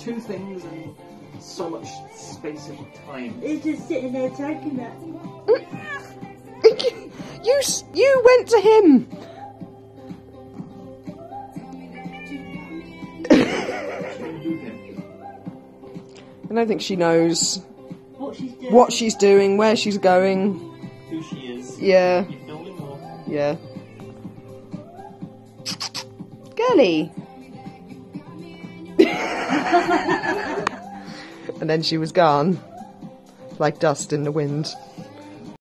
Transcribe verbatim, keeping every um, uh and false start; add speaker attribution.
Speaker 1: two things and so much space and time.
Speaker 2: It's just sitting there taking that.
Speaker 3: you, you went to him! I don't think she knows
Speaker 2: what she's doing,
Speaker 3: what she's doing, where she's going,
Speaker 1: who she is.
Speaker 3: Yeah.
Speaker 1: You filming or?
Speaker 3: Yeah. Girly. And then she was gone, like dust in the wind.